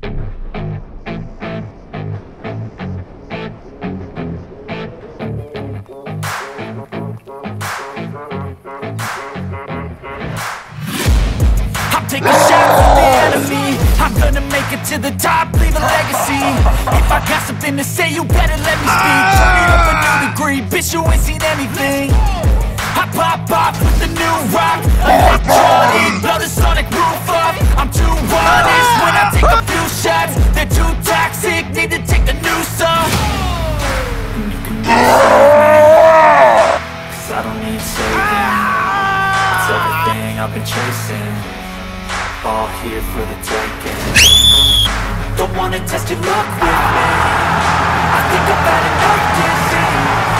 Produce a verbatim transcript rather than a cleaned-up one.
Taking shots at the enemy, I'm gonna make it to the top, leave a legacy. If I got something to say, you better let me speak. Turn it up a new degree, bitch, you ain't seen anything. I pop off with the new rock, electronic, blow the sonic roof up. I'm too honest when I take a few shots. They're too toxic, need to take the noose off. And you can do it, cause I don't need saving. It's everything I've been chasing, all here for the taking. Don't wanna test your luck with me, I think I've had enough dizzy.